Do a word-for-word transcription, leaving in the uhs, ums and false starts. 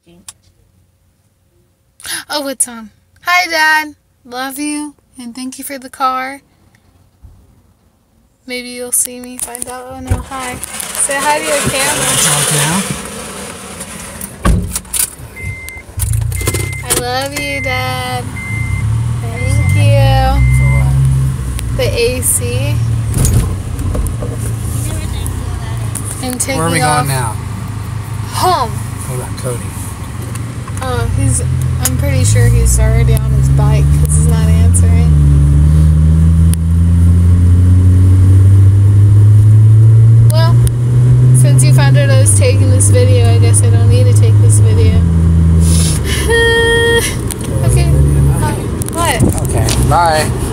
Oh, it's on. Hi, Dad. Love you, and thank you for the car. Maybe you'll see me, find out. Oh, no, hi. Say hi to your camera. I love you, Dad. Thank you. The A C. And taking Where are we off going now? home. What about Cody? Oh, he's, I'm pretty sure he's already on his bike because he's not answering. Well, since you found out I was taking this video, I guess I don't need to take this video. Okay. What? Okay, bye.